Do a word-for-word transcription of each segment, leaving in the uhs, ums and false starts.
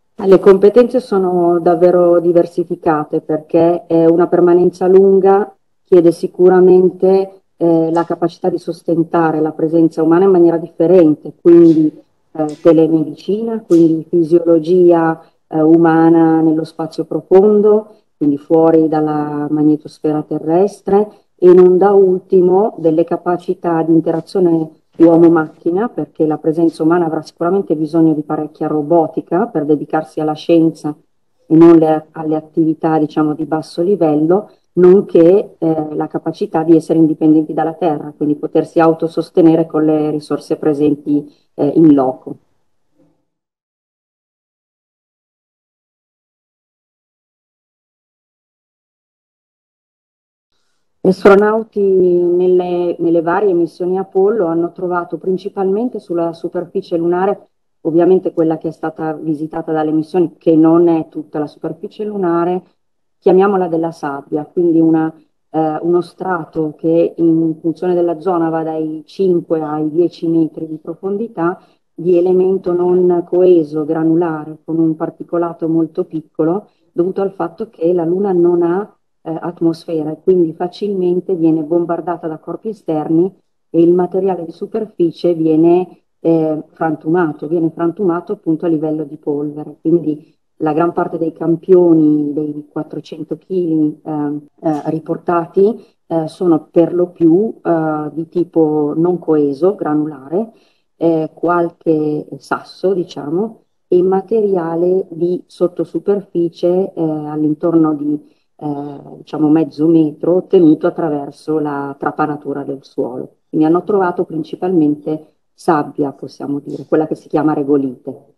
Le competenze sono davvero diversificate perché eh, una permanenza lunga chiede sicuramente eh, la capacità di sostentare la presenza umana in maniera differente, quindi eh, telemedicina, quindi fisiologia eh, umana nello spazio profondo, quindi fuori dalla magnetosfera terrestre e non da ultimo delle capacità di interazione uomo-macchina, perché la presenza umana avrà sicuramente bisogno di parecchia robotica per dedicarsi alla scienza e non le- alle attività, diciamo, di basso livello, nonché eh, la capacità di essere indipendenti dalla Terra, quindi potersi autosostenere con le risorse presenti eh, in loco. Gli astronauti nelle, nelle varie missioni Apollo hanno trovato principalmente sulla superficie lunare, ovviamente quella che è stata visitata dalle missioni, che non è tutta la superficie lunare, chiamiamola della sabbia, quindi una, eh, uno strato che in funzione della zona va dai cinque ai dieci metri di profondità, di elemento non coeso, granulare, con un particolato molto piccolo, dovuto al fatto che la Luna non ha eh, atmosfera e quindi facilmente viene bombardata da corpi esterni e il materiale di superficie viene eh, frantumato, viene frantumato appunto a livello di polvere. Quindi la gran parte dei campioni dei quattrocento chili eh, eh, riportati eh, sono per lo più eh, di tipo non coeso, granulare, eh, qualche sasso, diciamo, e materiale di sottosuperficie eh, all'intorno di eh, diciamo mezzo metro ottenuto attraverso la trapanatura del suolo. Quindi hanno trovato principalmente sabbia, possiamo dire, quella che si chiama regolite.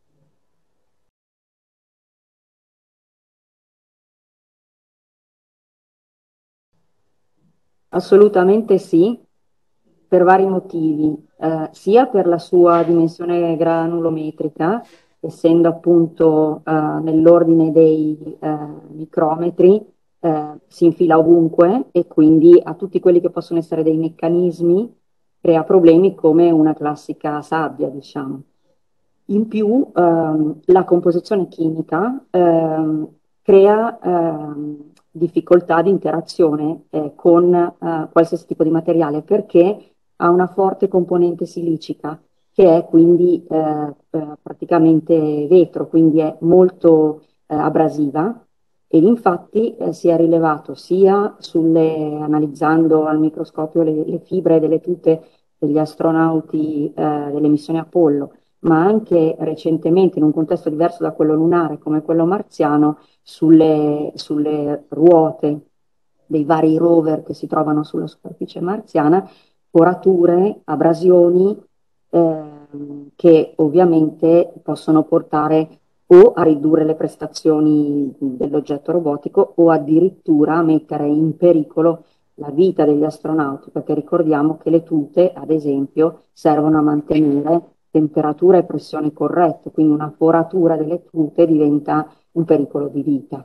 Assolutamente sì, per vari motivi, eh, sia per la sua dimensione granulometrica, essendo appunto eh, nell'ordine dei eh, micrometri, eh, si infila ovunque e quindi a tutti quelli che possono essere dei meccanismi crea problemi come una classica sabbia, diciamo. In più, ehm, la composizione chimica ehm, crea ehm, difficoltà di interazione eh, con eh, qualsiasi tipo di materiale perché ha una forte componente silicica che è quindi eh, eh, praticamente vetro, quindi è molto eh, abrasiva ed infatti eh, si è rilevato sia sulle, analizzando al microscopio le, le fibre delle tute degli astronauti eh, delle missioni Apollo, ma anche recentemente in un contesto diverso da quello lunare come quello marziano, sulle, sulle ruote dei vari rover che si trovano sulla superficie marziana, forature, abrasioni ehm, che ovviamente possono portare o a ridurre le prestazioni dell'oggetto robotico o addirittura a mettere in pericolo la vita degli astronauti, perché ricordiamo che le tute, ad esempio, servono a mantenere temperatura e pressione corrette, quindi una foratura delle tute diventa un pericolo di vita.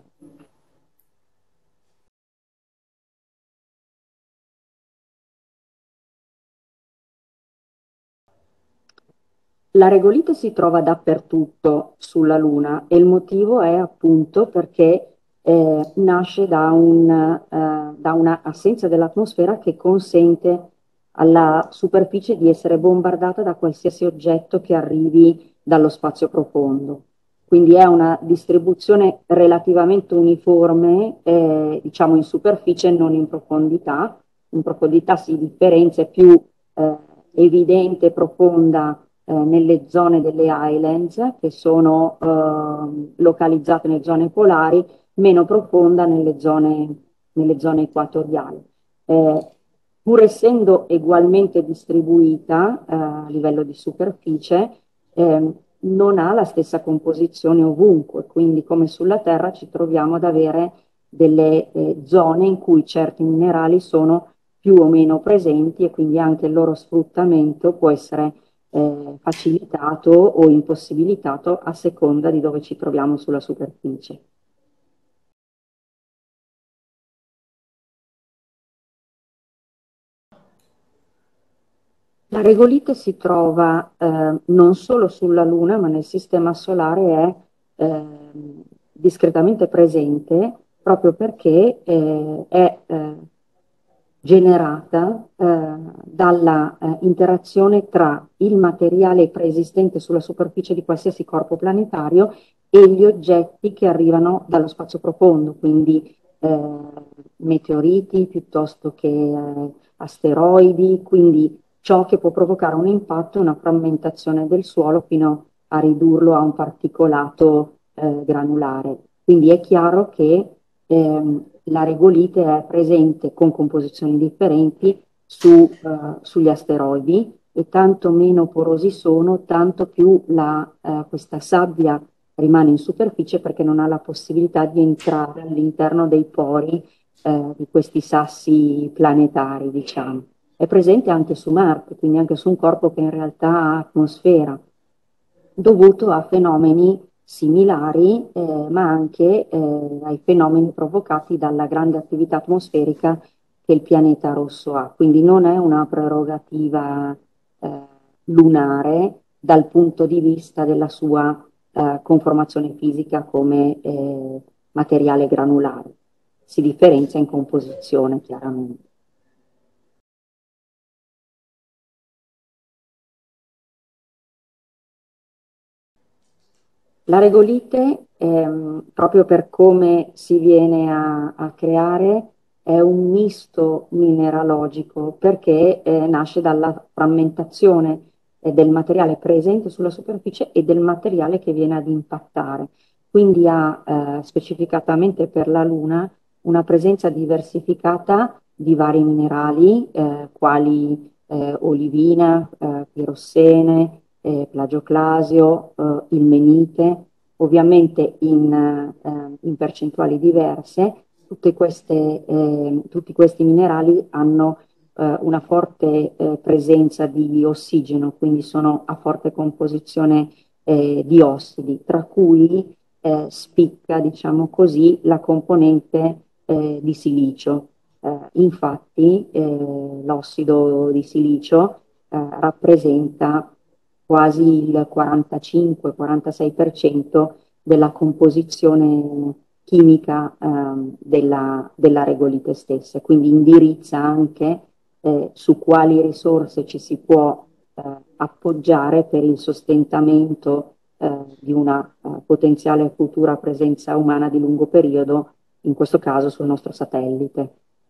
La regolite si trova dappertutto sulla Luna e il motivo è appunto perché eh, nasce da, un, eh, da una assenza dell'atmosfera che consente alla superficie di essere bombardata da qualsiasi oggetto che arrivi dallo spazio profondo. Quindi è una distribuzione relativamente uniforme, eh, diciamo in superficie, non in profondità. In profondità si differenzia, è più eh, evidente e profonda eh, nelle zone delle islands, che sono eh, localizzate nelle zone polari, meno profonda nelle zone, nelle zone equatoriali. Eh, Pur essendo ugualmente distribuita eh, a livello di superficie, ehm, non ha la stessa composizione ovunque, quindi come sulla Terra ci troviamo ad avere delle eh, zone in cui certi minerali sono più o meno presenti e quindi anche il loro sfruttamento può essere eh, facilitato o impossibilitato a seconda di dove ci troviamo sulla superficie. La regolite si trova eh, non solo sulla Luna, ma nel sistema solare ehm, discretamente presente proprio perché eh, è eh, generata eh, dalla eh, interazione tra il materiale preesistente sulla superficie di qualsiasi corpo planetario e gli oggetti che arrivano dallo spazio profondo, quindi eh, meteoriti piuttosto che eh, asteroidi, quindi ciò che può provocare un impatto e una frammentazione del suolo fino a ridurlo a un particolato eh, granulare. Quindi è chiaro che ehm, la regolite è presente con composizioni differenti su, eh, sugli asteroidi e tanto meno porosi sono, tanto più la, eh, questa sabbia rimane in superficie perché non ha la possibilità di entrare all'interno dei pori eh, di questi sassi planetari, diciamo. È presente anche su Marte, quindi anche su un corpo che in realtà ha atmosfera, dovuto a fenomeni similari, eh, ma anche eh, ai fenomeni provocati dalla grande attività atmosferica che il pianeta rosso ha. Quindi non è una prerogativa eh, lunare dal punto di vista della sua eh, conformazione fisica come eh, materiale granulare. Si differenzia in composizione, chiaramente. La regolite, ehm, proprio per come si viene a, a creare, è un misto mineralogico perché eh, nasce dalla frammentazione eh, del materiale presente sulla superficie e del materiale che viene ad impattare. Quindi ha eh, specificatamente per la Luna una presenza diversificata di vari minerali, eh, quali eh, olivina, eh, pirossene, eh, plagioclasio, eh, ilmenite, ovviamente in, eh, in percentuali diverse. Tutte queste, eh, tutti questi minerali hanno eh, una forte eh, presenza di ossigeno, quindi sono a forte composizione eh, di ossidi, tra cui eh, spicca, diciamo così, la componente eh, di silicio. Eh, infatti, eh, l'ossido di silicio eh, rappresenta quasi il quarantacinque-quarantasei per cento della composizione chimica ehm, della, della regolite stessa, quindi indirizza anche eh, su quali risorse ci si può eh, appoggiare per il sostentamento eh, di una eh, potenziale futura presenza umana di lungo periodo, in questo caso sul nostro satellite.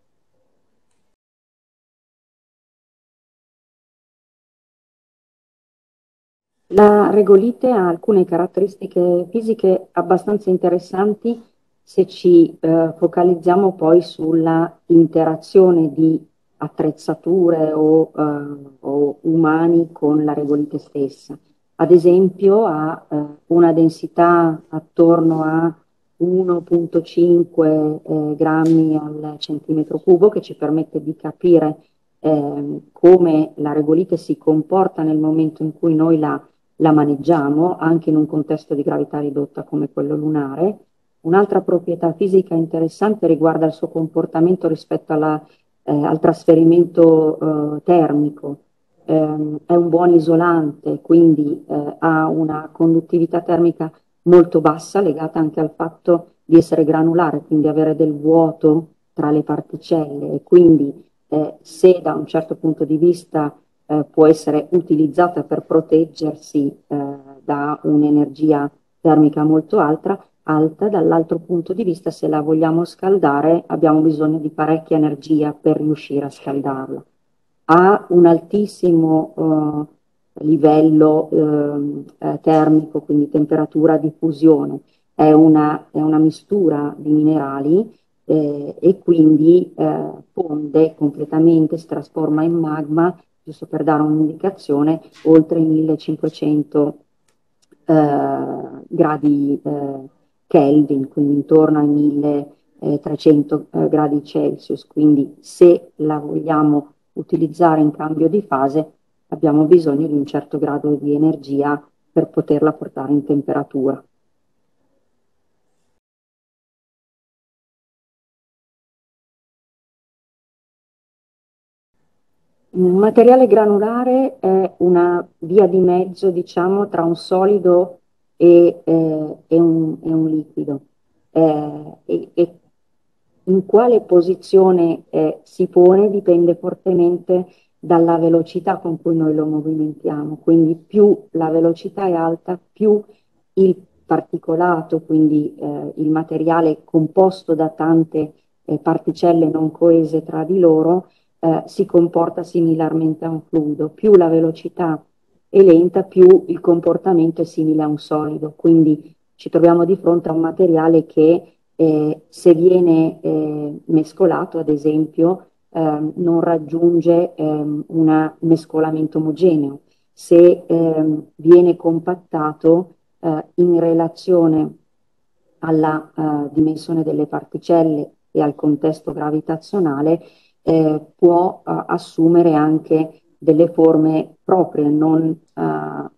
La regolite ha alcune caratteristiche fisiche abbastanza interessanti se ci eh, focalizziamo poi sulla interazione di attrezzature o, eh, o umani con la regolite stessa. Ad esempio, ha eh, una densità attorno a uno virgola cinque eh, grammi al centimetro cubo che ci permette di capire ehm, come la regolite si comporta nel momento in cui noi la la maneggiamo anche in un contesto di gravità ridotta come quello lunare. Un'altra proprietà fisica interessante riguarda il suo comportamento rispetto alla, eh, al trasferimento eh, termico. Ehm, è un buon isolante, quindi eh, ha una conduttività termica molto bassa, legata anche al fatto di essere granulare, quindi avere del vuoto tra le particelle e quindi eh, se da un certo punto di vista eh, può essere utilizzata per proteggersi eh, da un'energia termica molto alta, alta, dall'altro punto di vista se la vogliamo scaldare abbiamo bisogno di parecchia energia per riuscire a scaldarla. Ha un altissimo eh, livello ehm, eh, termico, quindi temperatura di fusione, è una, è una mistura di minerali eh, e quindi eh, fonde completamente, si trasforma in magma, giusto per dare un'indicazione, oltre i millecinquecento eh, gradi eh, Kelvin, quindi intorno ai milletrecento eh, gradi Celsius. Quindi se la vogliamo utilizzare in cambio di fase, abbiamo bisogno di un certo grado di energia per poterla portare in temperatura. Un materiale granulare è una via di mezzo, diciamo, tra un solido e eh, è un, è un liquido. Eh, e, e in quale posizione eh, si pone dipende fortemente dalla velocità con cui noi lo movimentiamo. Quindi più la velocità è alta, più il particolato, quindi eh, il materiale composto da tante eh, particelle non coese tra di loro, eh, si comporta similarmente a un fluido. Più la velocità è lenta, più il comportamento è simile a un solido. Quindi ci troviamo di fronte a un materiale che eh, se viene eh, mescolato, ad esempio, ehm, non raggiunge ehm, un mescolamento omogeneo. Se ehm, viene compattato eh, in relazione alla eh, dimensione delle particelle e al contesto gravitazionale, eh, può eh, assumere anche delle forme proprie, non, eh,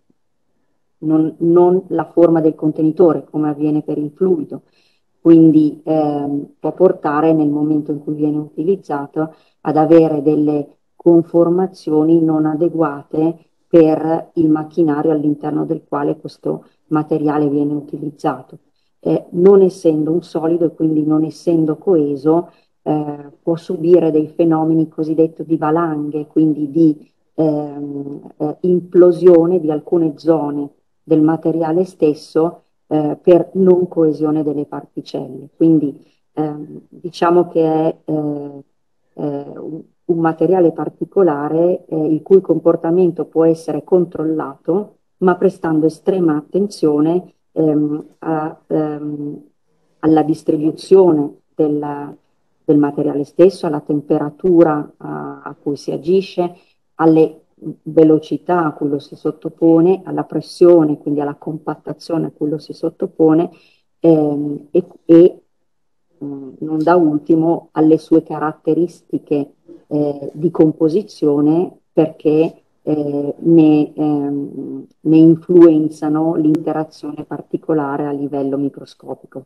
non, non la forma del contenitore, come avviene per il fluido. Quindi ehm, può portare nel momento in cui viene utilizzato ad avere delle conformazioni non adeguate per il macchinario all'interno del quale questo materiale viene utilizzato. Eh, non essendo un solido e quindi non essendo coeso, eh, può subire dei fenomeni cosiddetti di valanghe, quindi di ehm, eh, implosione di alcune zone del materiale stesso eh, per non coesione delle particelle. Quindi ehm, diciamo che è eh, eh, un, un materiale particolare eh, il cui comportamento può essere controllato, ma prestando estrema attenzione ehm, a, ehm, alla distribuzione della- del materiale stesso, alla temperatura a, a cui si agisce, alle velocità a cui lo si sottopone, alla pressione, quindi alla compattazione a cui lo si sottopone ehm, e, e mh, non da ultimo alle sue caratteristiche eh, di composizione perché eh, ne, ehm, ne influenzano l'interazione particolare a livello microscopico.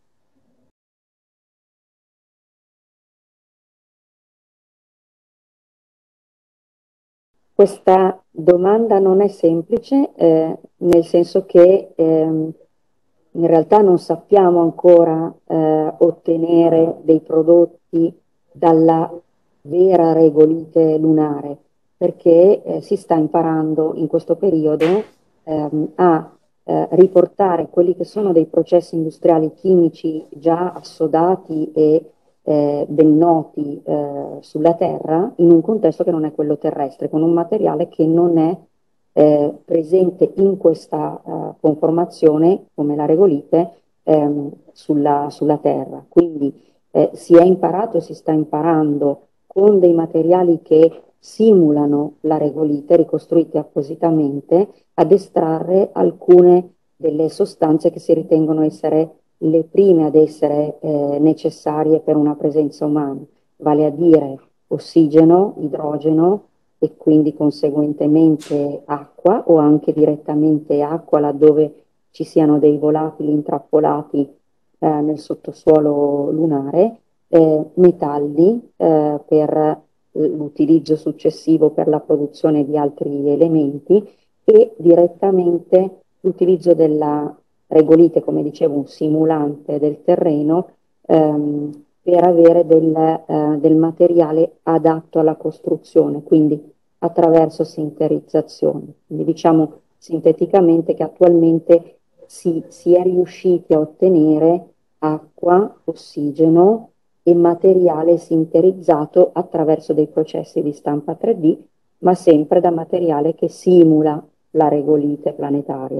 Questa domanda non è semplice, eh, nel senso che ehm, in realtà non sappiamo ancora eh, ottenere dei prodotti dalla vera regolite lunare, perché eh, si sta imparando in questo periodo ehm, a eh, riportare quelli che sono dei processi industriali chimici già assodati e eh, ben noti eh, sulla Terra in un contesto che non è quello terrestre, con un materiale che non è eh, presente in questa eh, conformazione, come la regolite, ehm, sulla, sulla Terra. Quindi eh, si è imparato, si sta imparando con dei materiali che simulano la regolite, ricostruiti appositamente, ad estrarre alcune delle sostanze che si ritengono essere le prime ad essere eh, necessarie per una presenza umana, vale a dire ossigeno, idrogeno e quindi conseguentemente acqua o anche direttamente acqua laddove ci siano dei volatili intrappolati eh, nel sottosuolo lunare, eh, metalli eh, per l'utilizzo successivo per la produzione di altri elementi e direttamente l'utilizzo della regolite, come dicevo, un simulante del terreno ehm, per avere del, eh, del materiale adatto alla costruzione, quindi attraverso sinterizzazione. Quindi diciamo sinteticamente che attualmente si, si è riusciti a ottenere acqua, ossigeno e materiale sinterizzato attraverso dei processi di stampa tre D, ma sempre da materiale che simula la regolite planetaria.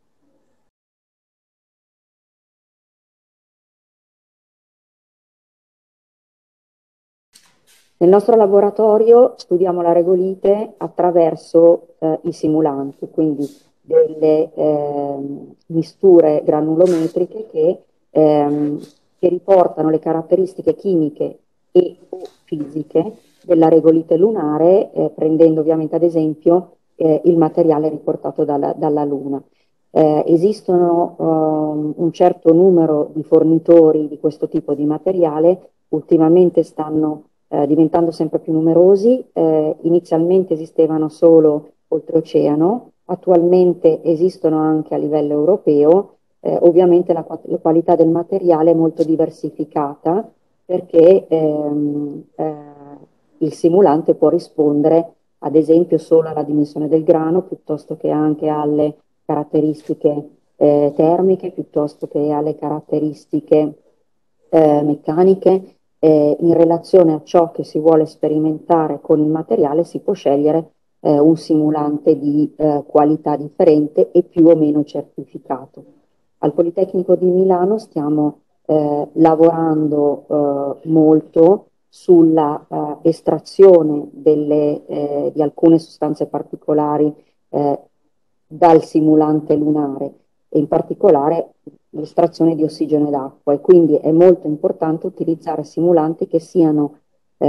Nel nostro laboratorio studiamo la regolite attraverso eh, i simulanti, quindi delle ehm, misture granulometriche che, ehm, che riportano le caratteristiche chimiche e o fisiche della regolite lunare, eh, prendendo ovviamente ad esempio eh, il materiale riportato dalla, dalla Luna. Eh, esistono ehm, un certo numero di fornitori di questo tipo di materiale, ultimamente stanno eh, diventando sempre più numerosi. Eh, inizialmente esistevano solo oltreoceano. Attualmente esistono anche a livello europeo. Eh, ovviamente la, qua- la qualità del materiale è molto diversificata perché ehm, eh, il simulante può rispondere ad esempio solo alla dimensione del grano piuttosto che anche alle caratteristiche eh, termiche, piuttosto che alle caratteristiche eh, meccaniche. Eh, in relazione a ciò che si vuole sperimentare con il materiale si può scegliere eh, un simulante di eh, qualità differente e più o meno certificato. Al Politecnico di Milano stiamo eh, lavorando eh, molto sulla eh, estrazione delle, eh, di alcune sostanze particolari eh, dal simulante lunare e in particolare l'estrazione di ossigeno ed acqua e quindi è molto importante utilizzare simulanti che siano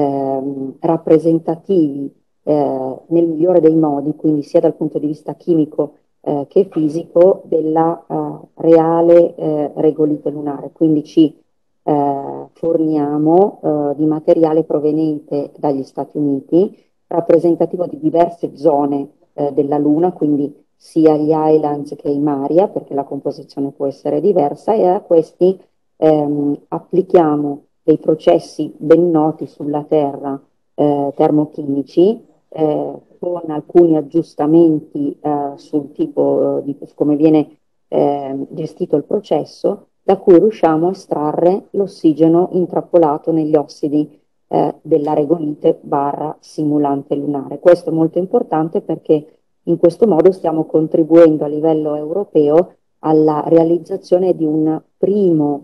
ehm, rappresentativi eh, nel migliore dei modi, quindi sia dal punto di vista chimico eh, che fisico della eh, reale eh, regolite lunare. Quindi ci eh, forniamo eh, di materiale proveniente dagli Stati Uniti, rappresentativo di diverse zone eh, della Luna, quindi sia gli islands che i Maria, perché la composizione può essere diversa, e a questi ehm, applichiamo dei processi ben noti sulla Terra, eh, termochimici, eh, con alcuni aggiustamenti eh, sul tipo eh, di come viene eh, gestito il processo, da cui riusciamo a estrarre l'ossigeno intrappolato negli ossidi eh, della regolite barra simulante lunare. Questo è molto importante perché in questo modo stiamo contribuendo a livello europeo alla realizzazione di un primo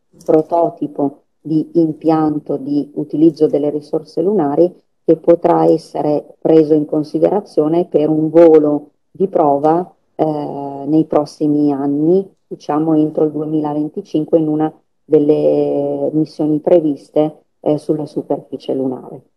prototipo di impianto di utilizzo delle risorse lunari che potrà essere preso in considerazione per un volo di prova eh, nei prossimi anni, diciamo entro il duemilaventicinque, in una delle missioni previste eh, sulla superficie lunare.